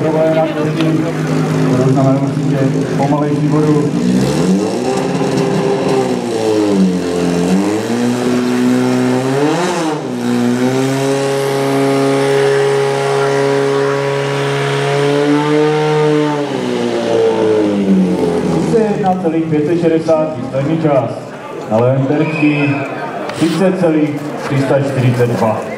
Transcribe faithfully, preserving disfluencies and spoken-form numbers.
problém na cestě, to znamená určitě pomalejší vodu. jedna celá pět set šedesát výsledný čas, na levém terčí třicet celá tři sta čtyřicet dva.